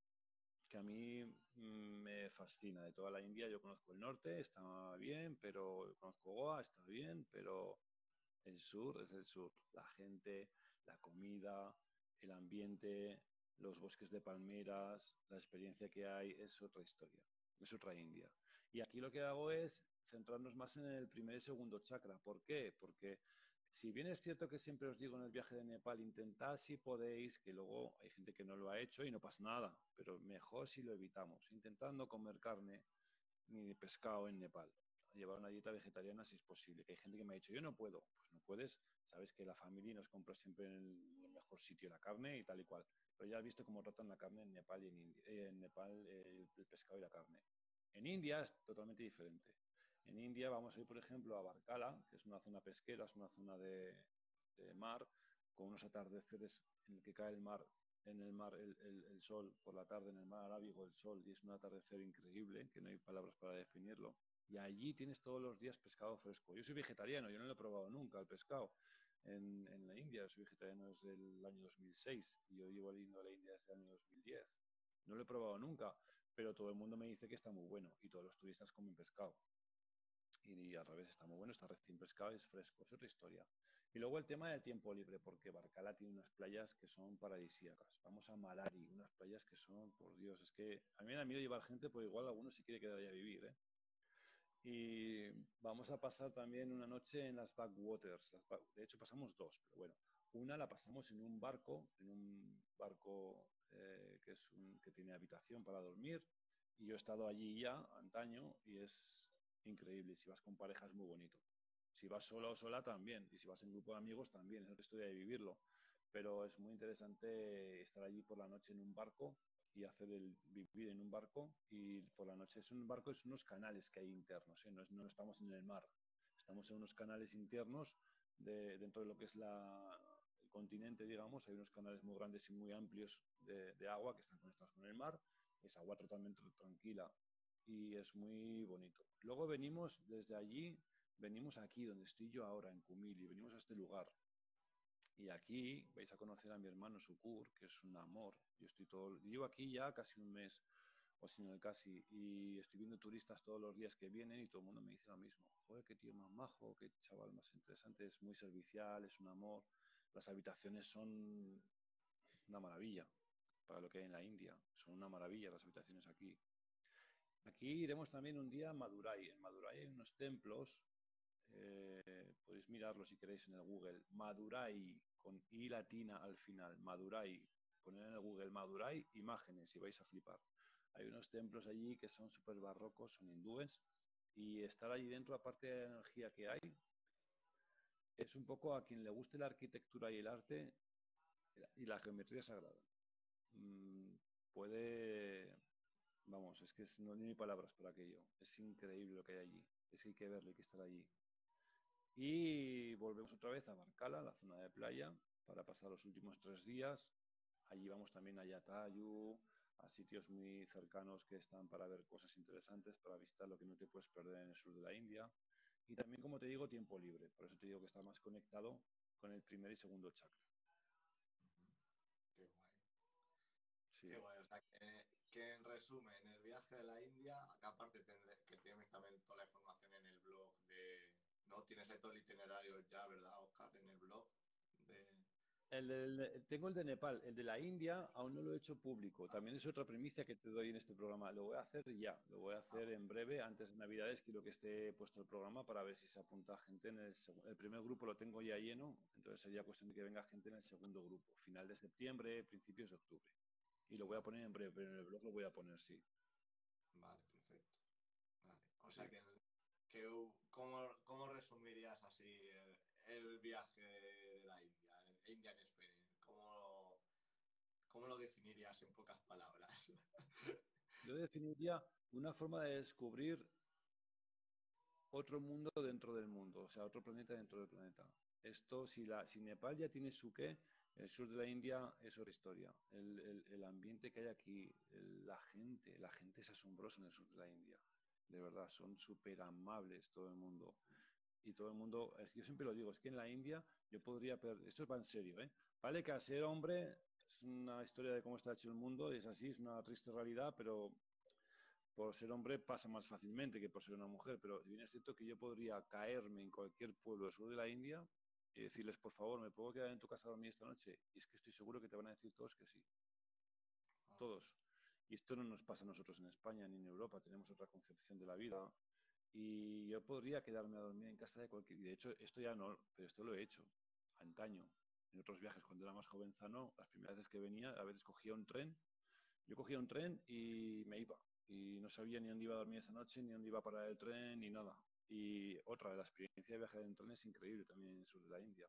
que a mí mm, me fascina de toda la India. Yo conozco el norte, está bien, pero conozco Goa, está bien, pero el sur es el sur. La gente, la comida, el ambiente, los bosques de palmeras, la experiencia que hay, es otra historia, es otra India. Y aquí lo que hago es centrarnos más en el primer y segundo chakra. ¿Por qué? Porque si bien es cierto que siempre os digo en el viaje de Nepal, intentad si podéis, que luego hay gente que no lo ha hecho y no pasa nada, pero mejor si lo evitamos, intentad no comer carne ni pescado en Nepal, llevar una dieta vegetariana si es posible. Que hay gente que me ha dicho, yo no puedo. Pues no puedes, sabes que la familia nos compra siempre en el mejor sitio la carne y tal y cual. Pero ya has visto cómo tratan la carne en Nepal y en India, eh, en Nepal eh, el pescado y la carne. En India es totalmente diferente. En India vamos a ir, por ejemplo, a Barkala, que es una zona pesquera, es una zona de, de mar, con unos atardeceres en el que cae el mar en el mar el, el, el, sol por la tarde, en el mar Arábigo el sol, y es un atardecer increíble, que no hay palabras para definirlo. Y allí tienes todos los días pescado fresco. Yo soy vegetariano, yo no lo he probado nunca el pescado. En, en la India, soy vegetariano desde el año dos mil seis y yo llevo yendo a la India desde el año dos mil diez. No lo he probado nunca, pero todo el mundo me dice que está muy bueno y todos los turistas comen pescado. Y al revés, está muy bueno, está recién pescado y es fresco, es otra historia. Y luego el tema del tiempo libre, porque Barcala tiene unas playas que son paradisíacas. Vamos a Malari, unas playas que son, por Dios, es que a mí me da miedo llevar gente, porque igual alguno se quiere quedar ahí a vivir, ¿eh? Y vamos a pasar también una noche en las backwaters. Las back... De hecho, pasamos dos, pero bueno. Una la pasamos en un barco, en un barco eh, que, es un, que tiene habitación para dormir. Y yo he estado allí ya, antaño, y es increíble. Si vas con pareja es muy bonito. Si vas solo o sola también. Y si vas en grupo de amigos también. Es otra historia de vivirlo. Pero es muy interesante estar allí por la noche en un barco y hacer el vivir en un barco. Y por la noche es un barco, es unos canales que hay internos, ¿eh? No, es, no estamos en el mar. Estamos en unos canales internos de, dentro de lo que es la, el continente, digamos. Hay unos canales muy grandes y muy amplios de, de agua que están conectados con el mar. Es agua totalmente tranquila y es muy bonito. Luego venimos desde allí, venimos aquí donde estoy yo ahora, en Kumili, venimos a este lugar. Y aquí vais a conocer a mi hermano Sukur, que es un amor. Yo estoy todo, llevo aquí ya casi un mes, o si no casi, y estoy viendo turistas todos los días que vienen y todo el mundo me dice lo mismo. Joder, qué tío más majo, qué chaval más interesante, es muy servicial, es un amor. Las habitaciones son una maravilla para lo que hay en la India. Son una maravilla las habitaciones aquí. Aquí iremos también un día a Madurai. En Madurai hay unos templos, eh, podéis mirarlo si queréis en el Google. Madurai, con I latina al final. Madurai. Poner en el Google Madurai imágenes y vais a flipar. Hay unos templos allí que son súper barrocos, son hindúes. Y estar allí dentro, aparte de la energía que hay, es un poco a quien le guste la arquitectura y el arte y la geometría sagrada. Mm, puede, vamos, es que es, no hay ni palabras para aquello. Es increíble lo que hay allí. Es que hay que verlo, hay que estar allí. Y volvemos otra vez a Barcala, la zona de playa, para pasar los últimos tres días. Allí vamos también a Yatayu, a sitios muy cercanos que están para ver cosas interesantes, para visitar lo que no te puedes perder en el sur de la India. Y también, como te digo, tiempo libre. Por eso te digo que está más conectado con el primer y segundo chakra.
Qué guay.
Sí.
Qué guay. O sea, que, que en resumen, el viaje de la India, que aparte tendré, que tienes también toda la información en el blog de... ¿No? Tienes ahí todo el itinerario ya, ¿verdad, Oscar? En el blog de...
El, el, tengo el de Nepal, el de la India aún no lo he hecho público.
Ah,
También es otra primicia que te doy en este programa. Lo voy a hacer ya, lo voy a
ah,
hacer en breve, antes de Navidades. Quiero que esté puesto el programa para ver si se apunta gente en el segundo. El primer grupo lo tengo ya lleno, entonces sería cuestión de que venga gente en el segundo grupo, final de septiembre, principios de octubre. Y lo voy a
vale,
poner en breve, pero en el blog lo voy a poner, sí.
vale, perfecto. Vale. O sea,
Sí.
que, que ¿cómo, cómo resumirías así el, el viaje de la India, el Indian Experience? ¿Cómo, cómo lo definirías en pocas palabras?
Yo definiría una forma de descubrir otro mundo dentro del mundo, o sea, otro planeta dentro del planeta. Esto, si, la, si Nepal ya tiene su qué, el sur de la India es otra historia. El, el, el ambiente que hay aquí, el, la gente, la gente es asombrosa en el sur de la India. De verdad, son súper amables todo el mundo. Y todo el mundo, es que yo siempre lo digo, es que en la India yo podría, esto va en serio, ¿eh? Vale que al ser hombre es una historia de cómo está hecho el mundo, es así, es una triste realidad, pero por ser hombre pasa más fácilmente que por ser una mujer, pero bien es cierto que yo podría caerme en cualquier pueblo del sur de la India y decirles, por favor, ¿me puedo quedar en tu casa a dormir esta noche? Y es que estoy seguro que te van a decir todos que sí,
Ah,
todos. Y esto no nos pasa a nosotros en España ni en Europa, tenemos otra concepción de la vida. Y yo podría quedarme a dormir en casa de cualquier... De hecho, esto ya no, pero esto lo he hecho, antaño. En otros viajes, cuando era más jovenzano, las primeras veces que venía, a veces cogía un tren. Yo cogía un tren y me iba. Y no sabía ni dónde iba a dormir esa noche, ni dónde iba a parar el tren, ni nada. Y otra, la experiencia de viajar en tren es increíble también en el sur de la India.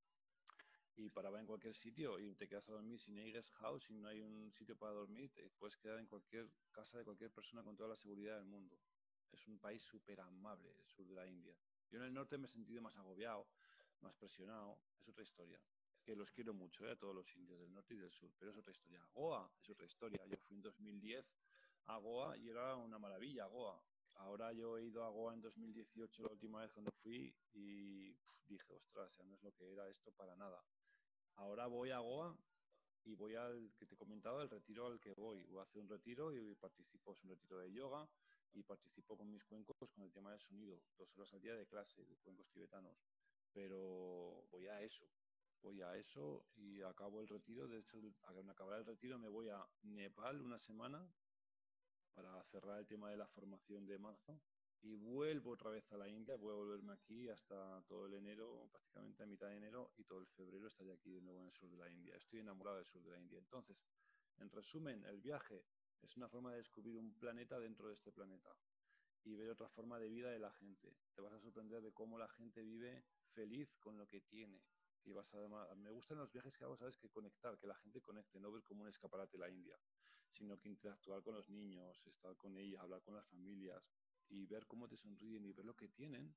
Y paraba en cualquier sitio y te quedas a dormir. Si no hay guest house, si no hay un sitio para dormir, te puedes quedar en cualquier casa de cualquier persona con toda la seguridad del mundo. Es un país súper amable, el sur de la India. Yo en el norte me he sentido más agobiado, más presionado. Es otra historia. Que los quiero mucho, ¿eh? A todos los indios del norte y del sur, pero es otra historia. Goa es otra historia. Yo fui en dos mil diez a Goa y era una maravilla Goa. Ahora yo he ido a Goa en dos mil dieciocho, la última vez cuando fui, y pff, dije, ostras, ya no es lo que era esto para nada. Ahora voy a Goa y voy al que te he comentado, el retiro al que voy. Voy a hacer un retiro y participo, es un retiro de yoga y participo con mis cuencos con el tema del sonido, dos horas al día de clase de cuencos tibetanos. Pero voy a eso, voy a eso y acabo el retiro. De hecho, al acabar el retiro me voy a Nepal una semana para cerrar el tema de la formación de marzo y vuelvo otra vez a la India, voy a volverme aquí hasta todo el enero, prácticamente a mitad de enero y todo el febrero estaré aquí de nuevo en el sur de la India. Estoy enamorado del sur de la India. Entonces, En resumen, el viaje es una forma de descubrir un planeta dentro de este planeta y ver otra forma de vida de la gente. Te vas a sorprender de cómo la gente vive feliz con lo que tiene. Y vas a, me gustan los viajes que hago, ¿sabes? Que conectar, que la gente conecte, no ver como un escaparate la India, sino que interactuar con los niños, estar con ellos, hablar con las familias y ver cómo te sonríen y ver lo que tienen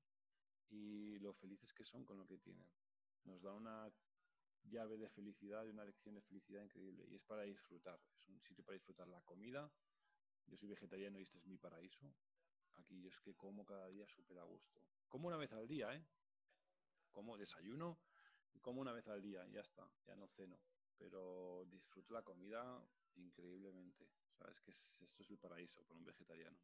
y lo felices que son con lo que tienen. Nos da una llave de felicidad y una lección de felicidad increíble. Y es para disfrutar. Es un sitio para disfrutar la comida. Yo soy vegetariano y este es mi paraíso. Aquí yo es que como cada día súper a gusto. Como una vez al día, ¿eh? Como desayuno y como una vez al día y ya está. Ya no ceno. Pero disfruto la comida increíblemente. ¿Sabes? Que es, esto es el paraíso para un vegetariano.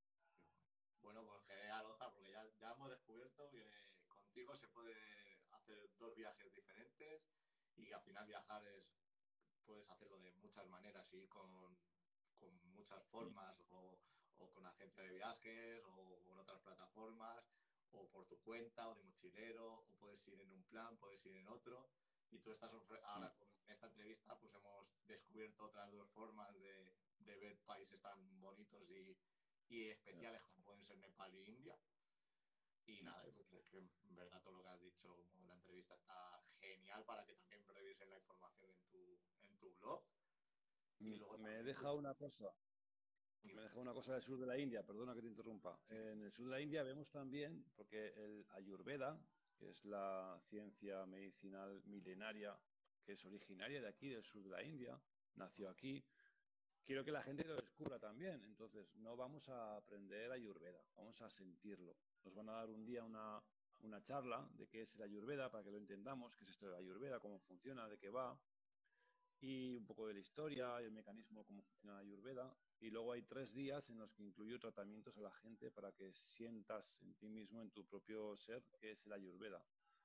Bueno, pues genial, Oscar, porque ya, ya hemos descubierto que contigo se puede hacer dos viajes diferentes y al final viajar es, puedes hacerlo de muchas maneras y con, con muchas formas o, o con agencia de viajes o con otras plataformas o por tu cuenta o de mochilero o puedes ir en un plan, puedes ir en otro y tú estás ahora con esta entrevista pues hemos descubierto otras dos formas de, de ver países tan bonitos y, y especiales como pueden ser Nepal y India. Y nada, pues que en verdad todo lo que has dicho en la entrevista está genial para que también revisen la información en tu, en tu blog. Y luego
Me he
también, pues,
dejado una cosa. Me he dejado una cosa del sur de la India, perdona que te interrumpa.
sí,
En el sur de la India vemos también, porque el Ayurveda, que es la ciencia medicinal milenaria, que es originaria de aquí, del sur de la India, nació aquí. Quiero que la gente lo descubra también. Entonces, no vamos a aprender Ayurveda, vamos a sentirlo. Nos van a dar un día una, una charla de qué es el Ayurveda para que lo entendamos, qué es esto de Ayurveda, cómo funciona, de qué va, y un poco de la historia y el mecanismo, cómo funciona la Ayurveda. Y luego hay tres días en los que incluyo tratamientos a la gente para que sientas en ti mismo, en tu propio ser, qué es el Ayurveda.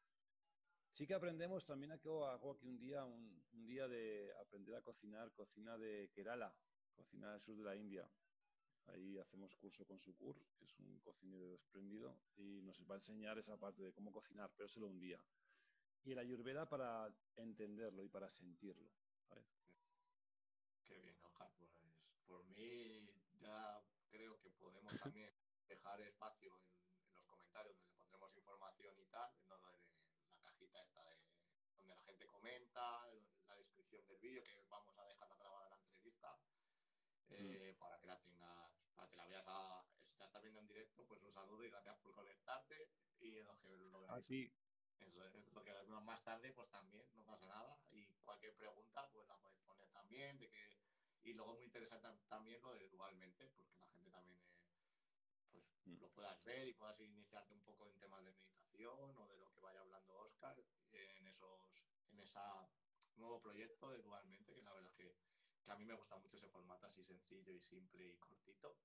Sí que aprendemos también, aquí, hago aquí un día, un, un día de aprender a cocinar, cocina de Kerala, cocina del sur de la India. Ahí hacemos curso con Sukur, que es un cocinero espléndido, y nos va a enseñar esa parte de cómo cocinar, pero solo un día. Y el Ayurveda para entenderlo y para sentirlo, ¿sabes?
qué bien, Oscar. Pues por mí ya creo que podemos también dejar espacio en, en los comentarios donde pondremos información y tal, no lo de la cajita esta de donde la gente comenta, la descripción del vídeo, que vamos a dejar la grabada la entrevista,
Mm.
eh, para que la tengas, para que la veas a, si la estás viendo en directo, pues un saludo y gracias por conectarte. Y los que lo
A
veáis,
ti.
eso es, lo que lo vemos más tarde, pues también, no pasa nada. Y cualquier pregunta, pues la podéis poner también, de que y luego muy interesante también lo de dualmente, porque la gente también eh, pues
Mm.
lo puedas ver y puedas iniciarte un poco en temas de meditación o de lo que vaya hablando Oscar en esos en ese nuevo proyecto de dualmente, que la verdad es que, que a mí me gusta mucho ese formato así sencillo y simple y cortito.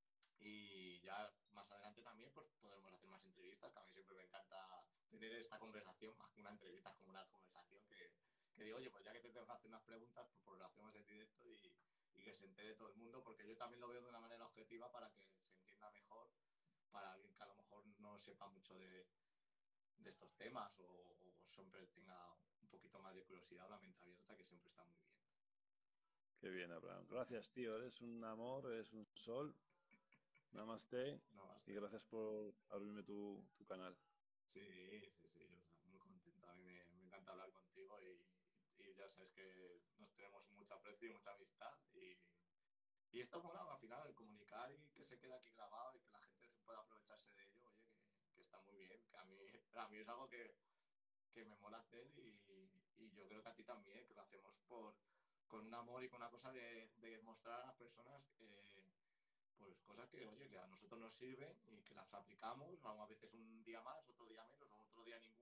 Y ya más adelante también pues podremos hacer más entrevistas, que a mí siempre me encanta tener esta conversación, más que una entrevista, como una conversación que, que digo, oye, pues ya que te tengo que hacer unas preguntas, pues, pues lo hacemos en directo y, y que se entere todo el mundo, porque yo también lo veo de una manera objetiva para que se entienda mejor, para alguien que a lo mejor no sepa mucho de, de estos temas o, o siempre tenga un poquito más de curiosidad o la mente abierta, que siempre está muy bien.
Qué bien, Abraham. Gracias, tío. Eres un amor, eres un sol. Namaste.
No, más
Y gracias por abrirme tu, tu canal.
sí, sí, sí, yo muy contento. A mí me, me encanta hablar contigo y, y, ya sabes que nos tenemos mucho aprecio y mucha amistad. Y, y esto mola al final, el comunicar y que se quede aquí grabado y que la gente pueda aprovecharse de ello, oye, que, que está muy bien. Que a mí, a mí es algo que, que me mola hacer y, y, yo creo que a ti también, que lo hacemos por, con un amor y con una cosa de, de mostrar a las personas eh, pues cosas que, oye, que a nosotros nos sirven y que las aplicamos, vamos a veces un día más, otro día menos, otro día ninguno.